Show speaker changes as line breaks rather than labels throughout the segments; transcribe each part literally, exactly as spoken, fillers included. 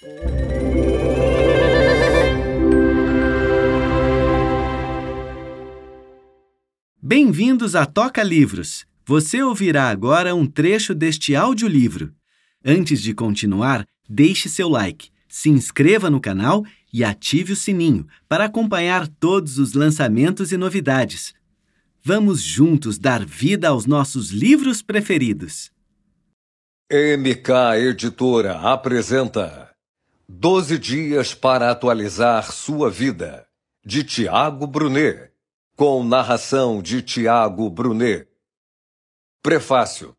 Bem-vindos a Toca Livros! Você ouvirá agora um trecho deste audiolivro. Antes de continuar, deixe seu like, se inscreva no canal e ative o sininho para acompanhar todos os lançamentos e novidades. Vamos juntos dar vida aos nossos livros preferidos.
M K Editora apresenta Doze Dias para Atualizar Sua Vida, de Tiago Brunet, com narração de Tiago Brunet. Prefácio.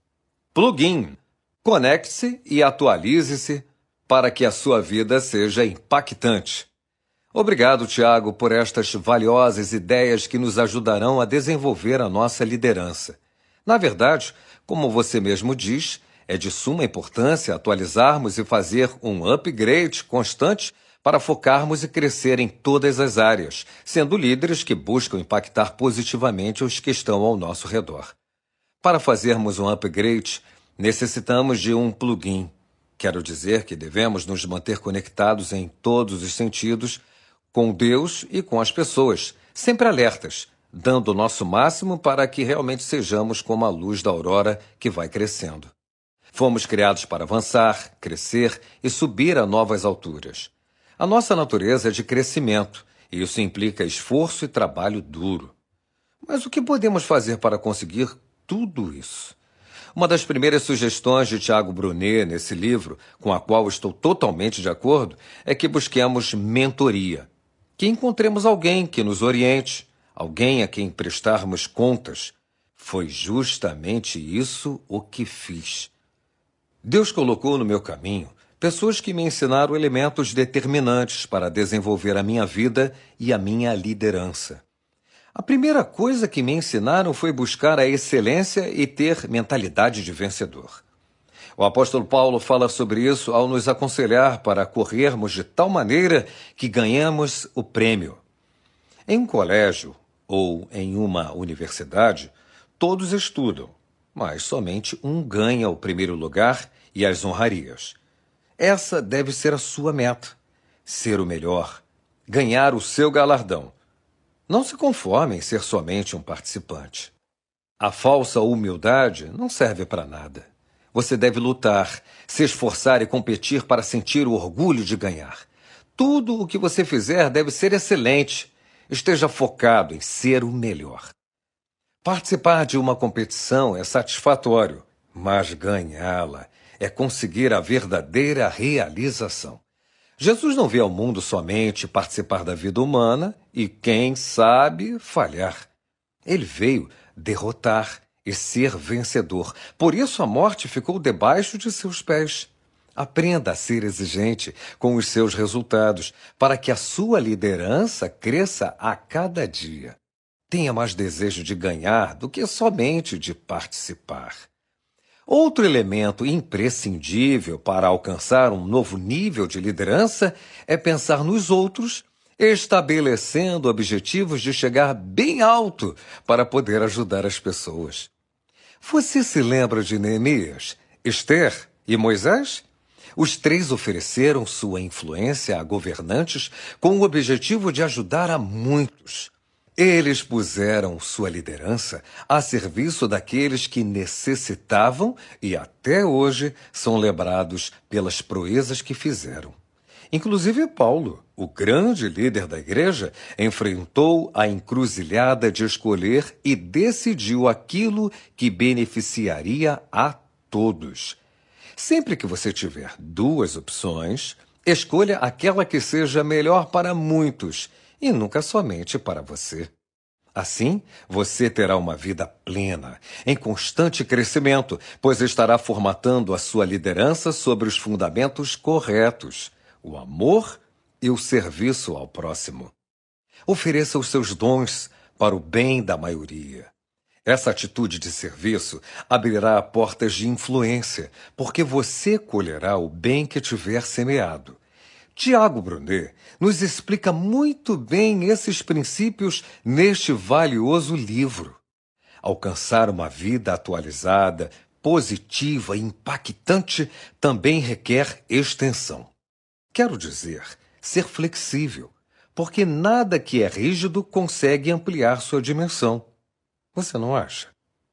Plugin. Conecte-se e atualize-se para que a sua vida seja impactante. Obrigado, Tiago, por estas valiosas ideias que nos ajudarão a desenvolver a nossa liderança. Na verdade, como você mesmo diz, é de suma importância atualizarmos e fazer um upgrade constante para focarmos e crescer em todas as áreas, sendo líderes que buscam impactar positivamente os que estão ao nosso redor. Para fazermos um upgrade, necessitamos de um plugin. Quero dizer que devemos nos manter conectados em todos os sentidos com Deus e com as pessoas, sempre alertas, dando o nosso máximo para que realmente sejamos como a luz da aurora que vai crescendo. Fomos criados para avançar, crescer e subir a novas alturas. A nossa natureza é de crescimento, e isso implica esforço e trabalho duro. Mas o que podemos fazer para conseguir tudo isso? Uma das primeiras sugestões de Tiago Brunet nesse livro, com a qual estou totalmente de acordo, é que busquemos mentoria. Que encontremos alguém que nos oriente, alguém a quem prestarmos contas. Foi justamente isso o que fiz. Deus colocou no meu caminho pessoas que me ensinaram elementos determinantes para desenvolver a minha vida e a minha liderança. A primeira coisa que me ensinaram foi buscar a excelência e ter mentalidade de vencedor. O apóstolo Paulo fala sobre isso ao nos aconselhar para corrermos de tal maneira que ganhamos o prêmio. Em um colégio ou em uma universidade, todos estudam, mas somente um ganha o primeiro lugar e as honrarias. Essa deve ser a sua meta, ser o melhor, ganhar o seu galardão. Não se conforme em ser somente um participante. A falsa humildade não serve para nada. Você deve lutar, se esforçar e competir para sentir o orgulho de ganhar. Tudo o que você fizer deve ser excelente. Esteja focado em ser o melhor. Participar de uma competição é satisfatório, mas ganhá-la é conseguir a verdadeira realização. Jesus não veio ao mundo somente participar da vida humana e, quem sabe, falhar. Ele veio derrotar e ser vencedor. Por isso a morte ficou debaixo de seus pés. Aprenda a ser exigente com os seus resultados, para que a sua liderança cresça a cada dia. Tenha mais desejo de ganhar do que somente de participar. Outro elemento imprescindível para alcançar um novo nível de liderança é pensar nos outros, estabelecendo objetivos de chegar bem alto para poder ajudar as pessoas. Você se lembra de Neemias, Esther e Moisés? Os três ofereceram sua influência a governantes com o objetivo de ajudar a muitos. Eles puseram sua liderança a serviço daqueles que necessitavam e até hoje são lembrados pelas proezas que fizeram. Inclusive Paulo, o grande líder da igreja, enfrentou a encruzilhada de escolher e decidiu aquilo que beneficiaria a todos. Sempre que você tiver duas opções, escolha aquela que seja melhor para muitos e nunca somente para você. Assim, você terá uma vida plena, em constante crescimento, pois estará formatando a sua liderança sobre os fundamentos corretos, o amor e o serviço ao próximo. Ofereça os seus dons para o bem da maioria. Essa atitude de serviço abrirá portas de influência, porque você colherá o bem que tiver semeado. Tiago Brunet nos explica muito bem esses princípios neste valioso livro. Alcançar uma vida atualizada, positiva e impactante também requer extensão. Quero dizer, ser flexível, porque nada que é rígido consegue ampliar sua dimensão. Você não acha?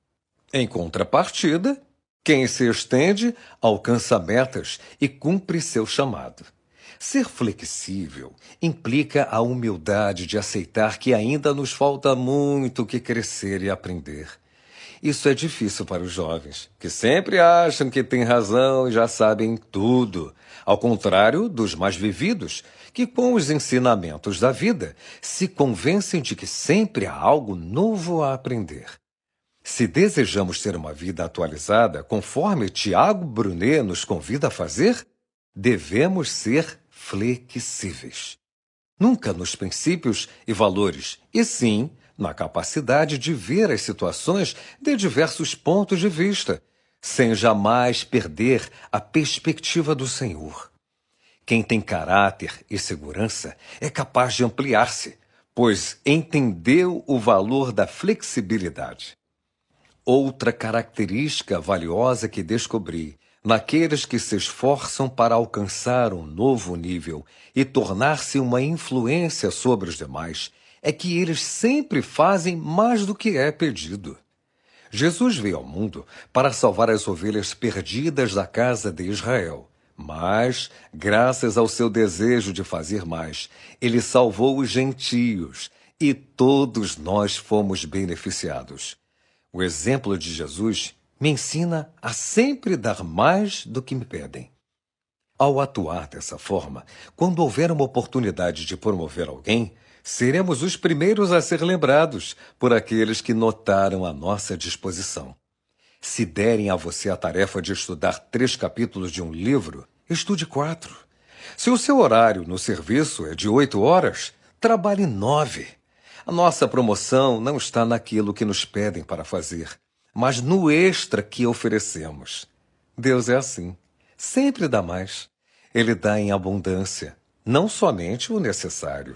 Em contrapartida, quem se estende alcança metas e cumpre seu chamado. Ser flexível implica a humildade de aceitar que ainda nos falta muito que crescer e aprender. Isso é difícil para os jovens, que sempre acham que têm razão e já sabem tudo, ao contrário dos mais vividos, que com os ensinamentos da vida se convencem de que sempre há algo novo a aprender. Se desejamos ter uma vida atualizada, conforme Tiago Brunet nos convida a fazer, devemos ser flexíveis. Nunca nos princípios e valores, e sim na capacidade de ver as situações de diversos pontos de vista, sem jamais perder a perspectiva do Senhor. Quem tem caráter e segurança é capaz de ampliar-se, pois entendeu o valor da flexibilidade. Outra característica valiosa que descobri naqueles que se esforçam para alcançar um novo nível e tornar-se uma influência sobre os demais é que eles sempre fazem mais do que é pedido. Jesus veio ao mundo para salvar as ovelhas perdidas da casa de Israel, mas, graças ao seu desejo de fazer mais, ele salvou os gentios e todos nós fomos beneficiados. O exemplo de Jesus me ensina a sempre dar mais do que me pedem. Ao atuar dessa forma, quando houver uma oportunidade de promover alguém, seremos os primeiros a ser lembrados por aqueles que notaram a nossa disposição. Se derem a você a tarefa de estudar três capítulos de um livro, estude quatro. Se o seu horário no serviço é de oito horas, trabalhe nove. A nossa promoção não está naquilo que nos pedem para fazer, mas no extra que oferecemos. Deus é assim, sempre dá mais. Ele dá em abundância, não somente o necessário.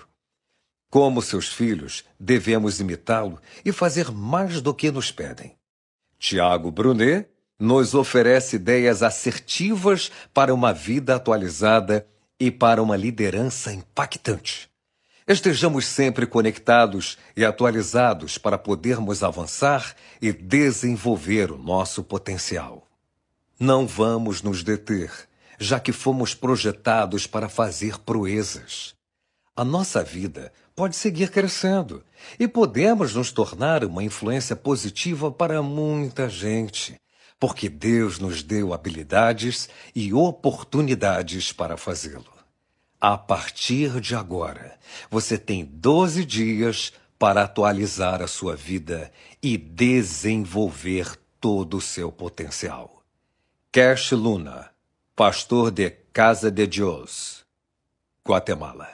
Como seus filhos, devemos imitá-lo e fazer mais do que nos pedem. Tiago Brunet nos oferece ideias assertivas para uma vida atualizada e para uma liderança impactante. Estejamos sempre conectados e atualizados para podermos avançar e desenvolver o nosso potencial. Não vamos nos deter, já que fomos projetados para fazer proezas. A nossa vida pode seguir crescendo e podemos nos tornar uma influência positiva para muita gente, porque Deus nos deu habilidades e oportunidades para fazê-lo. A partir de agora, você tem doze dias para atualizar a sua vida e desenvolver todo o seu potencial. Cash Luna, pastor de Casa de Dios, Guatemala.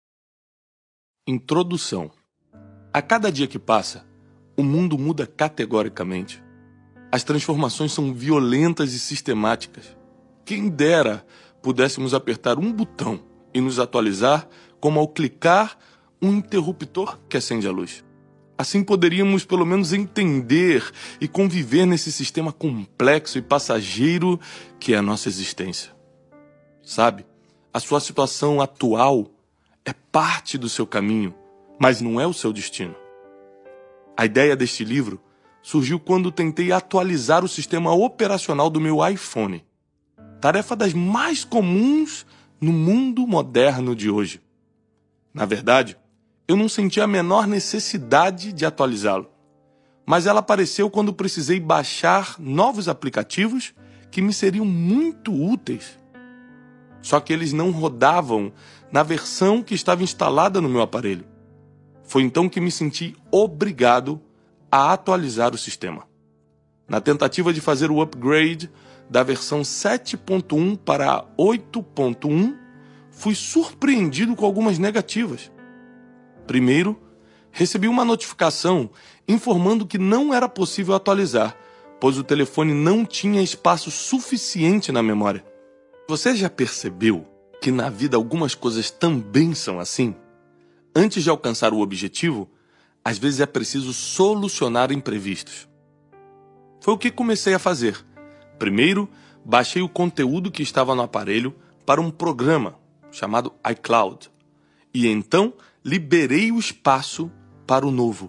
Introdução. A cada dia que passa, o mundo muda categoricamente. As transformações são violentas e sistemáticas. Quem dera pudéssemos apertar um botão e nos atualizar como ao clicar um interruptor que acende a luz. Assim poderíamos pelo menos entender e conviver nesse sistema complexo e passageiro que é a nossa existência. Sabe, a sua situação atual é parte do seu caminho, mas não é o seu destino. A ideia deste livro surgiu quando tentei atualizar o sistema operacional do meu iPhone. Tarefa das mais comuns no mundo moderno de hoje. Na verdade, eu não senti a menor necessidade de atualizá-lo, mas ela apareceu quando precisei baixar novos aplicativos que me seriam muito úteis. Só que eles não rodavam na versão que estava instalada no meu aparelho. Foi então que me senti obrigado a atualizar o sistema. Na tentativa de fazer o upgrade da versão sete ponto um para a oito ponto um, fui surpreendido com algumas negativas. Primeiro, recebi uma notificação informando que não era possível atualizar, pois o telefone não tinha espaço suficiente na memória. Você já percebeu que na vida algumas coisas também são assim? Antes de alcançar o objetivo, às vezes é preciso solucionar imprevistos. Foi o que comecei a fazer. Primeiro, baixei o conteúdo que estava no aparelho para um programa, chamado iCloud, e então liberei o espaço para o novo.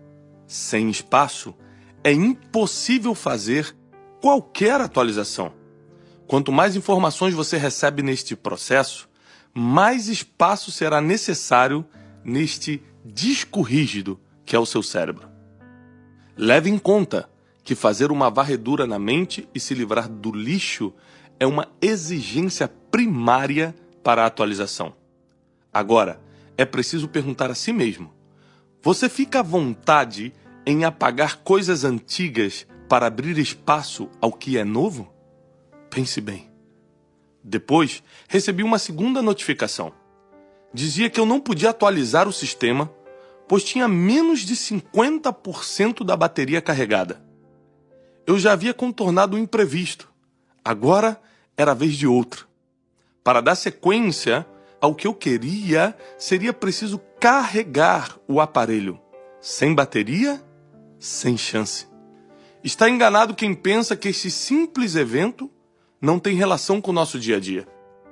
Sem espaço, é impossível fazer qualquer atualização. Quanto mais informações você recebe neste processo, mais espaço será necessário neste disco rígido que é o seu cérebro. Leve em conta que fazer uma varredura na mente e se livrar do lixo é uma exigência primária para a atualização. Agora, é preciso perguntar a si mesmo: você fica à vontade em apagar coisas antigas para abrir espaço ao que é novo? Pense bem. Depois, recebi uma segunda notificação. Dizia que eu não podia atualizar o sistema, pois tinha menos de cinquenta por cento da bateria carregada. Eu já havia contornado o imprevisto. Agora era a vez de outro. Para dar sequência ao que eu queria, seria preciso carregar o aparelho. Sem bateria, sem chance. Está enganado quem pensa que esse simples evento não tem relação com o nosso dia a dia.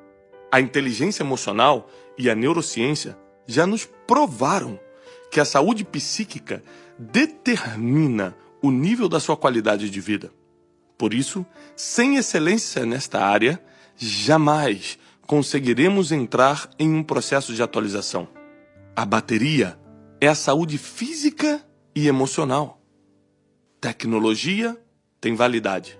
A inteligência emocional e a neurociência já nos provaram que a saúde psíquica determina o nível da sua qualidade de vida. Por isso, sem excelência nesta área, jamais conseguiremos entrar em um processo de atualização. A bateria é a saúde física e emocional. Tecnologia tem validade.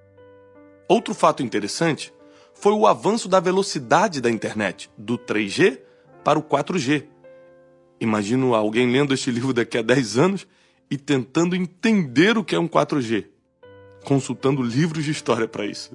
Outro fato interessante foi o avanço da velocidade da internet, do três G para o quatro G. Imagino alguém lendo este livro daqui a dez anos e tentando entender o que é um quatro G, consultando livros de história para isso.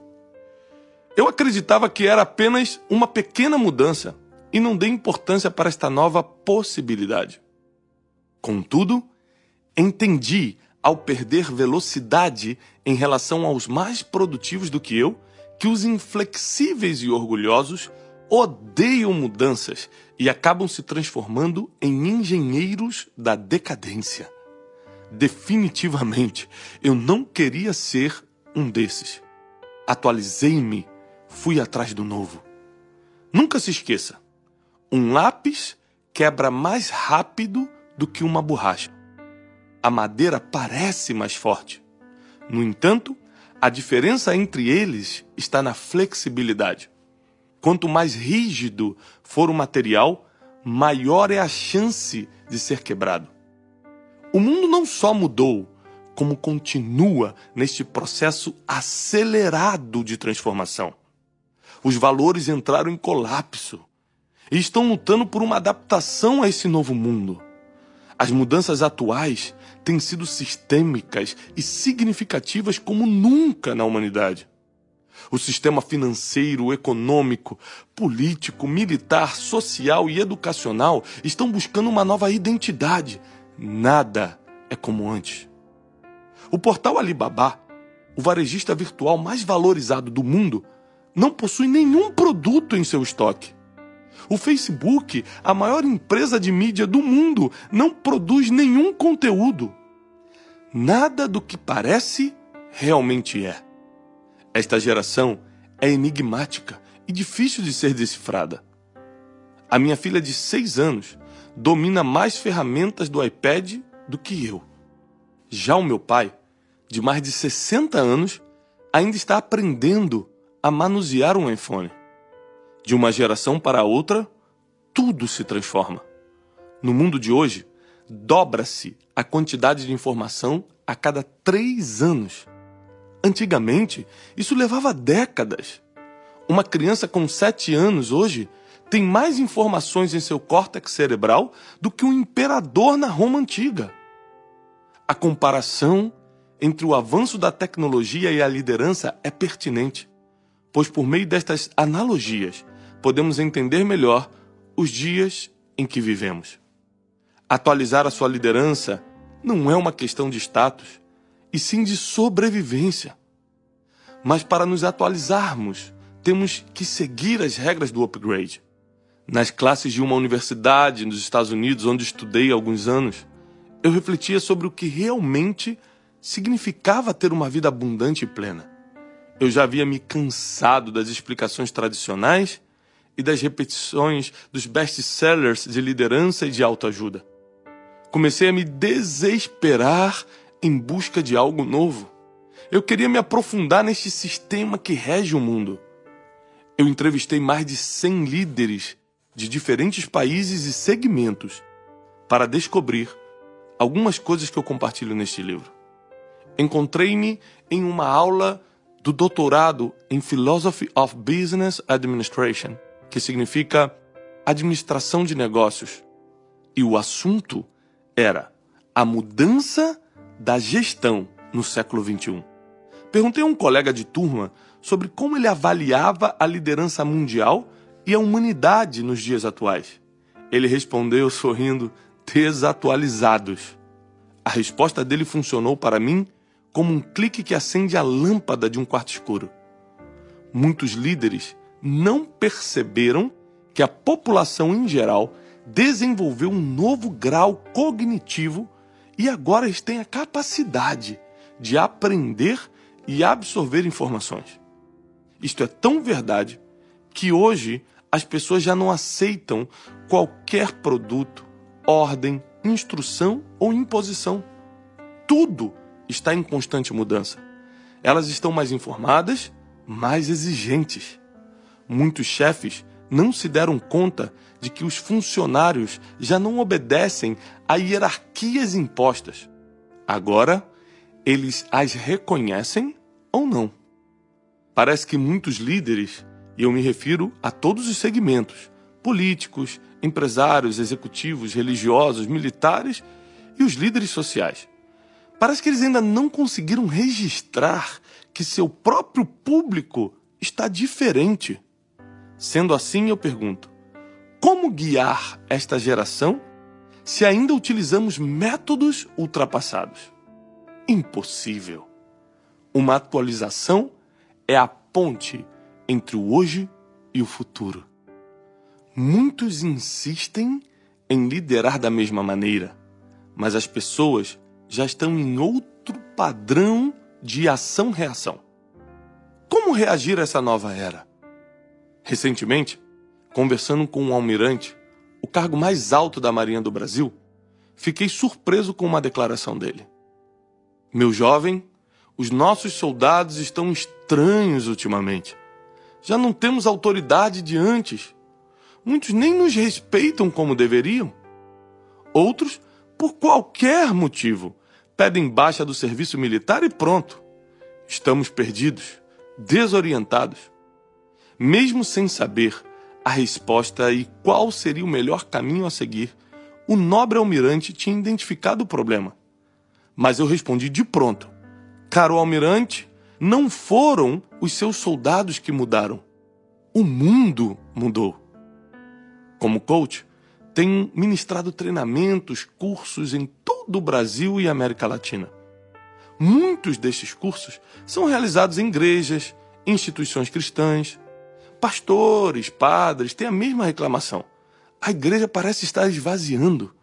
Eu acreditava que era apenas uma pequena mudança e não dei importância para esta nova possibilidade. Contudo, entendi, ao perder velocidade em relação aos mais produtivos do que eu, que os inflexíveis e orgulhosos odeiam mudanças e acabam se transformando em engenheiros da decadência. Definitivamente, eu não queria ser um desses. Atualizei-me, fui atrás do novo. Nunca se esqueça, um lápis quebra mais rápido do que uma borracha. A madeira parece mais forte. No entanto, a diferença entre eles está na flexibilidade. Quanto mais rígido for o material, maior é a chance de ser quebrado. O mundo não só mudou, como continua neste processo acelerado de transformação. Os valores entraram em colapso e estão lutando por uma adaptação a esse novo mundo. As mudanças atuais têm sido sistêmicas e significativas como nunca na humanidade. O sistema financeiro, econômico, político, militar, social e educacional estão buscando uma nova identidade. Nada é como antes. O portal Alibaba, o varejista virtual mais valorizado do mundo, não possui nenhum produto em seu estoque. O Facebook, a maior empresa de mídia do mundo, não produz nenhum conteúdo. Nada do que parece realmente é. Esta geração é enigmática e difícil de ser decifrada. A minha filha de seis anos domina mais ferramentas do iPad do que eu. Já o meu pai, de mais de sessenta anos, ainda está aprendendo a manusear um iPhone. De uma geração para outra, tudo se transforma. No mundo de hoje, dobra-se a quantidade de informação a cada três anos. Antigamente, isso levava décadas. Uma criança com sete anos hoje tem mais informações em seu córtex cerebral do que um imperador na Roma antiga. A comparação entre o avanço da tecnologia e a liderança é pertinente, pois por meio destas analogias podemos entender melhor os dias em que vivemos. Atualizar a sua liderança não é uma questão de status, e sim de sobrevivência. Mas para nos atualizarmos, temos que seguir as regras do upgrade. Nas classes de uma universidade nos Estados Unidos, onde estudei há alguns anos, eu refletia sobre o que realmente significava ter uma vida abundante e plena. Eu já havia me cansado das explicações tradicionais e das repetições dos best-sellers de liderança e de autoajuda. Comecei a me desesperar em busca de algo novo. Eu queria me aprofundar neste sistema que rege o mundo. Eu entrevistei mais de cem líderes de diferentes países e segmentos para descobrir algumas coisas que eu compartilho neste livro. Encontrei-me em uma aula do doutorado em Philosophy of Business Administration, que significa administração de negócios. E o assunto era a mudança da gestão no século vinte e um. Perguntei a um colega de turma sobre como ele avaliava a liderança mundial e a humanidade nos dias atuais. Ele respondeu sorrindo, desatualizados. A resposta dele funcionou para mim como um clique que acende a lâmpada de um quarto escuro. Muitos líderes não perceberam que a população em geral desenvolveu um novo grau cognitivo e agora eles têm a capacidade de aprender e absorver informações. Isto é tão verdade que hoje as pessoas já não aceitam qualquer produto, ordem, instrução ou imposição. Tudo está em constante mudança. Elas estão mais informadas, mais exigentes. Muitos chefes não se deram conta de que os funcionários já não obedecem a hierarquias impostas. Agora, eles as reconhecem ou não. Parece que muitos líderes, e eu me refiro a todos os segmentos, políticos, empresários, executivos, religiosos, militares e os líderes sociais, parece que eles ainda não conseguiram registrar que seu próprio público está diferente. Sendo assim, eu pergunto, como guiar esta geração se ainda utilizamos métodos ultrapassados? Impossível. Uma atualização é a ponte entre o hoje e o futuro. Muitos insistem em liderar da mesma maneira, mas as pessoas já estão em outro padrão de ação-reação. Como reagir a essa nova era? Recentemente, conversando com um almirante, o cargo mais alto da Marinha do Brasil, fiquei surpreso com uma declaração dele. Meu jovem, os nossos soldados estão estranhos ultimamente. Já não temos autoridade de antes. Muitos nem nos respeitam como deveriam. Outros, por qualquer motivo, pedem baixa do serviço militar e pronto. Estamos perdidos, desorientados. Mesmo sem saber a resposta e qual seria o melhor caminho a seguir, o nobre almirante tinha identificado o problema. Mas eu respondi de pronto. Caro almirante, não foram os seus soldados que mudaram. O mundo mudou. Como coach, tenho ministrado treinamentos, cursos em todo o Brasil e América Latina. Muitos destes cursos são realizados em igrejas, instituições cristãs. Pastores, padres têm a mesma reclamação. A igreja parece estar esvaziando.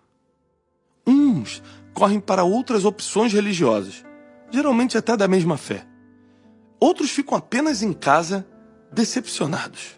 Uns correm para outras opções religiosas, geralmente até da mesma fé. Outros ficam apenas em casa, decepcionados.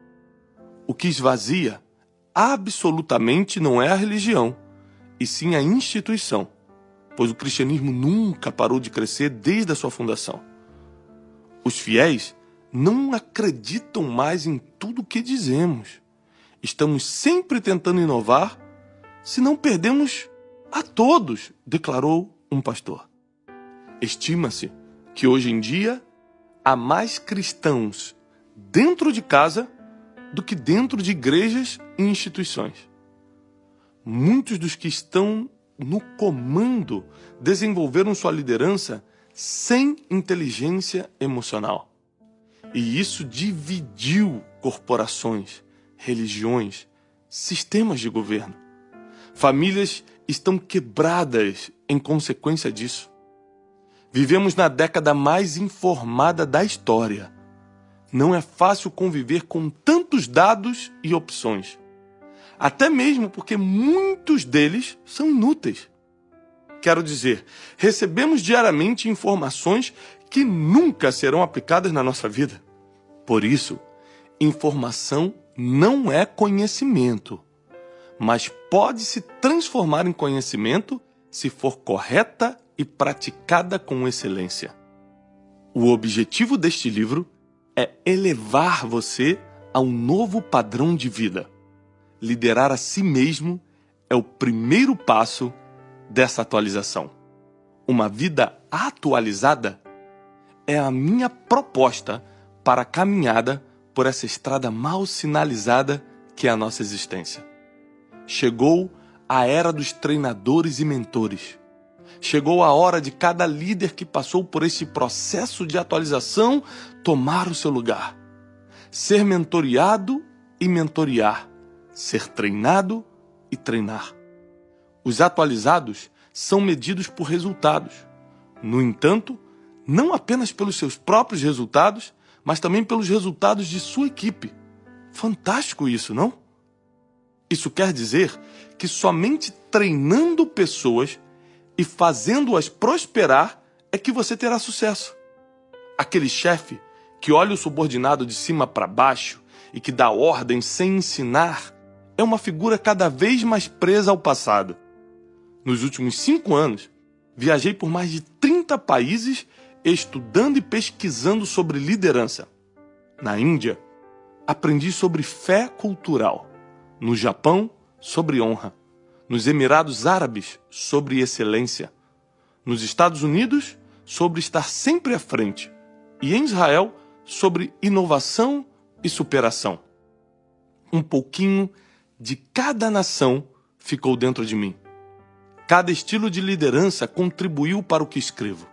O que esvazia absolutamente não é a religião, e sim a instituição, pois o cristianismo nunca parou de crescer desde a sua fundação. Os fiéis não acreditam mais em tudo o que dizemos. Estamos sempre tentando inovar, se não perdemos a todos, declarou um pastor. Estima-se que hoje em dia há mais cristãos dentro de casa do que dentro de igrejas e instituições. Muitos dos que estão no comando desenvolveram sua liderança sem inteligência emocional. E isso dividiu corporações, religiões, sistemas de governo. Famílias estão quebradas em consequência disso. Vivemos na década mais informada da história. Não é fácil conviver com tantos dados e opções. Até mesmo porque muitos deles são inúteis. Quero dizer, recebemos diariamente informações que nunca serão aplicadas na nossa vida. Por isso, informação não é conhecimento, mas pode se transformar em conhecimento se for correta e praticada com excelência. O objetivo deste livro é elevar você a um novo padrão de vida. Liderar a si mesmo é o primeiro passo dessa atualização. Uma vida atualizada é a minha proposta para a caminhada por essa estrada mal sinalizada que é a nossa existência. Chegou a era dos treinadores e mentores. Chegou a hora de cada líder que passou por esse processo de atualização tomar o seu lugar. Ser mentoreado e mentorear. Ser treinado e treinar. Os atualizados são medidos por resultados. No entanto, não apenas pelos seus próprios resultados, mas também pelos resultados de sua equipe. Fantástico isso, não? Isso quer dizer que somente treinando pessoas e fazendo-as prosperar é que você terá sucesso. Aquele chefe que olha o subordinado de cima para baixo e que dá ordem sem ensinar é uma figura cada vez mais presa ao passado. Nos últimos cinco anos, viajei por mais de trinta países estudando e pesquisando sobre liderança. Na Índia, aprendi sobre fé cultural. No Japão, sobre honra. Nos Emirados Árabes, sobre excelência. Nos Estados Unidos, sobre estar sempre à frente. E em Israel, sobre inovação e superação. Um pouquinho de cada nação ficou dentro de mim. Cada estilo de liderança contribuiu para o que escrevo.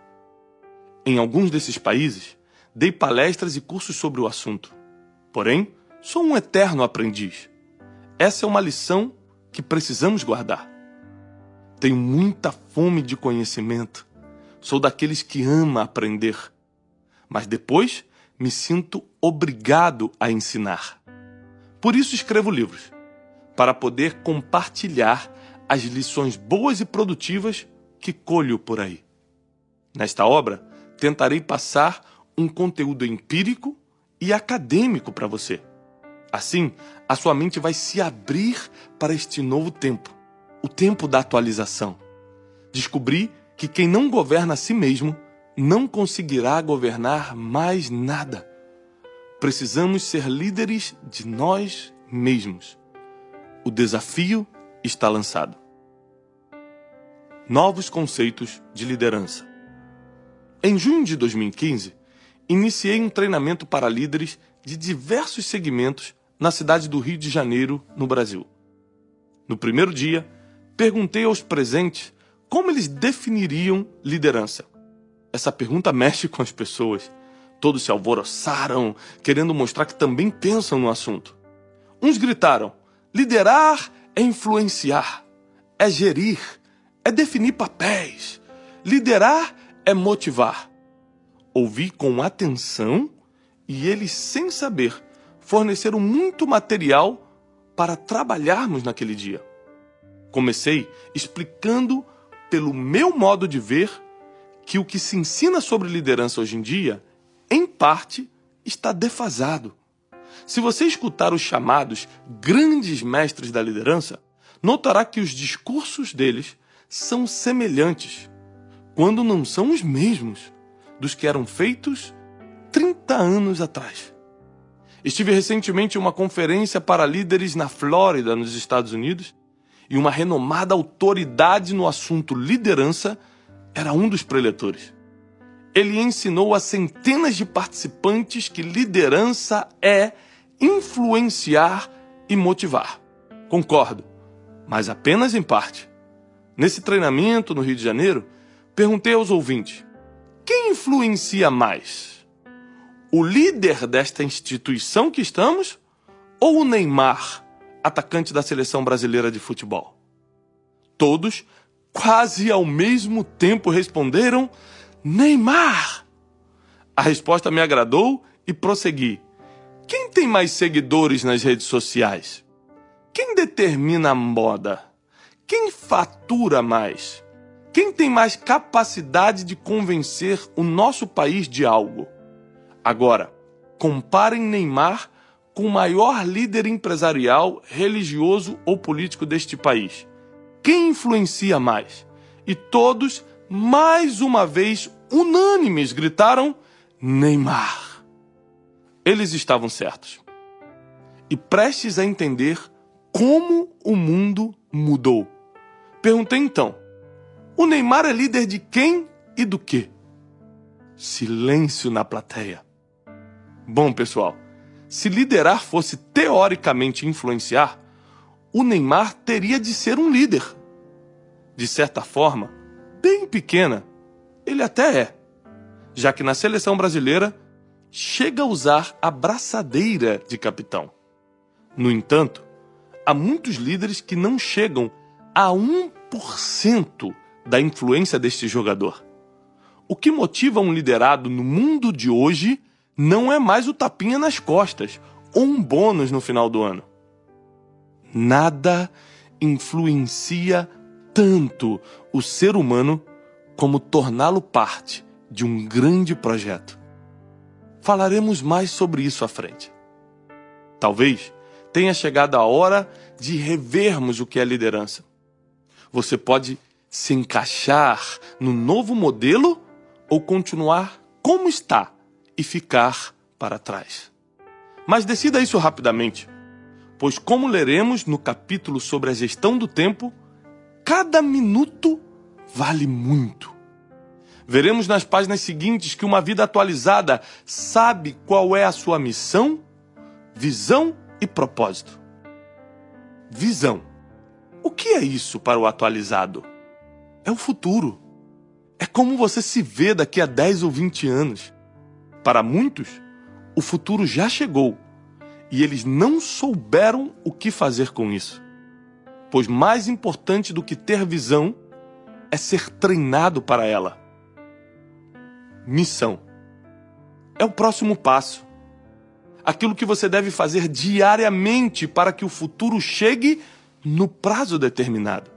Em alguns desses países, dei palestras e cursos sobre o assunto. Porém, sou um eterno aprendiz. Essa é uma lição que precisamos guardar. Tenho muita fome de conhecimento. Sou daqueles que ama aprender. Mas depois me sinto obrigado a ensinar. Por isso escrevo livros, para poder compartilhar as lições boas e produtivas que colho por aí. Nesta obra, tentarei passar um conteúdo empírico e acadêmico para você. Assim, a sua mente vai se abrir para este novo tempo, o tempo da atualização. Descobri que quem não governa a si mesmo não conseguirá governar mais nada. Precisamos ser líderes de nós mesmos. O desafio está lançado. Novos conceitos de liderança. Em junho de dois mil e quinze, iniciei um treinamento para líderes de diversos segmentos na cidade do Rio de Janeiro, no Brasil. No primeiro dia, perguntei aos presentes como eles definiriam liderança. Essa pergunta mexe com as pessoas. Todos se alvoroçaram, querendo mostrar que também pensam no assunto. Uns gritaram: liderar é influenciar, é gerir, é definir papéis. Liderar é motivar. Ouvi com atenção e eles, sem saber, forneceram muito material para trabalharmos naquele dia. Comecei explicando, pelo meu modo de ver, que o que se ensina sobre liderança hoje em dia, em parte, está defasado. Se você escutar os chamados grandes mestres da liderança, notará que os discursos deles são semelhantes, quando não são os mesmos dos que eram feitos trinta anos atrás. Estive recentemente em uma conferência para líderes na Flórida, nos Estados Unidos, e uma renomada autoridade no assunto liderança era um dos preletores. Ele ensinou a centenas de participantes que liderança é influenciar e motivar. Concordo, mas apenas em parte. Nesse treinamento no Rio de Janeiro, perguntei aos ouvintes: quem influencia mais? O líder desta instituição que estamos ou o Neymar, atacante da seleção brasileira de futebol? Todos, quase ao mesmo tempo, responderam: Neymar! A resposta me agradou e prossegui: quem tem mais seguidores nas redes sociais? Quem determina a moda? Quem fatura mais? Quem tem mais capacidade de convencer o nosso país de algo? Agora, comparem Neymar com o maior líder empresarial, religioso ou político deste país. Quem influencia mais? E todos, mais uma vez, unânimes, gritaram: Neymar. Eles estavam certos. E prestes a entender como o mundo mudou. Perguntei então: o Neymar é líder de quem e do quê? Silêncio na plateia. Bom, pessoal, se liderar fosse teoricamente influenciar, o Neymar teria de ser um líder. De certa forma, bem pequena, ele até é, já que na seleção brasileira chega a usar a braçadeira de capitão. No entanto, há muitos líderes que não chegam a um por cento da influência deste jogador. O que motiva um liderado no mundo de hoje não é mais o tapinha nas costas ou um bônus no final do ano. Nada influencia tanto o ser humano como torná-lo parte de um grande projeto. Falaremos mais sobre isso à frente. Talvez tenha chegado a hora de revermos o que é liderança. Você pode se encaixar no novo modelo ou continuar como está e ficar para trás. Mas decida isso rapidamente, pois como leremos no capítulo sobre a gestão do tempo, cada minuto vale muito. Veremos nas páginas seguintes que uma vida atualizada sabe qual é a sua missão, visão e propósito. Visão. O que é isso para o atualizado? É o futuro. É como você se vê daqui a dez ou vinte anos. Para muitos, o futuro já chegou e eles não souberam o que fazer com isso. Pois mais importante do que ter visão é ser treinado para ela. Missão. É o próximo passo. Aquilo que você deve fazer diariamente para que o futuro chegue no prazo determinado.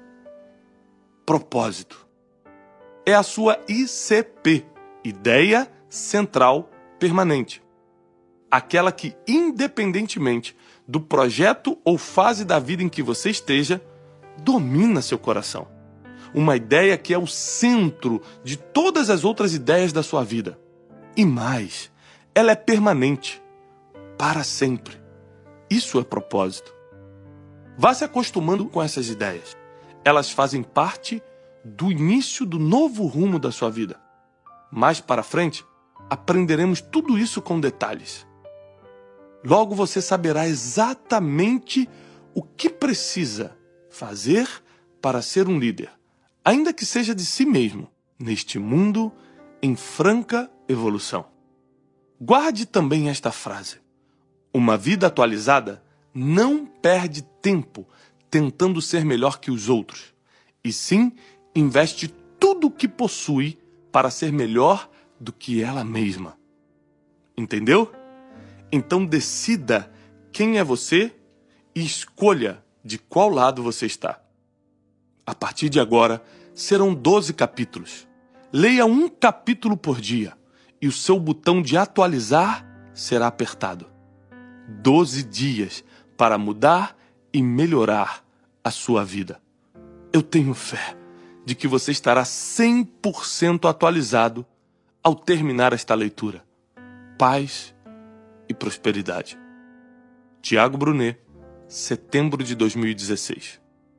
Propósito. É a sua I C P, Ideia Central Permanente. Aquela que, independentemente do projeto ou fase da vida em que você esteja, domina seu coração. Uma ideia que é o centro de todas as outras ideias da sua vida. E mais, ela é permanente, para sempre. Isso é propósito. Vá se acostumando com essas ideias. Elas fazem parte do início do novo rumo da sua vida. Mais para frente, aprenderemos tudo isso com detalhes. Logo você saberá exatamente o que precisa fazer para ser um líder, ainda que seja de si mesmo, neste mundo em franca evolução. Guarde também esta frase: uma vida atualizada não perde tempo tentando ser melhor que os outros, e sim investe tudo o que possui para ser melhor do que ela mesma. Entendeu? Então decida quem é você e escolha de qual lado você está. A partir de agora, serão doze capítulos. Leia um capítulo por dia e o seu botão de atualizar será apertado. doze dias para mudar e melhorar a sua vida. Eu tenho fé de que você estará cem por cento atualizado ao terminar esta leitura. Paz e prosperidade. Tiago Brunet, setembro de dois mil e dezesseis.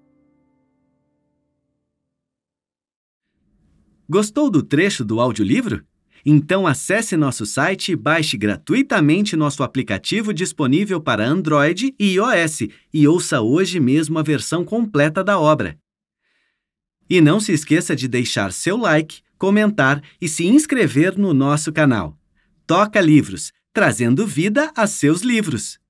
Gostou do trecho do audiolivro? Então acesse nosso site e baixe gratuitamente nosso aplicativo disponível para Android e iOS e ouça hoje mesmo a versão completa da obra. E não se esqueça de deixar seu like, comentar e se inscrever no nosso canal. Toca Livros, trazendo vida a seus livros.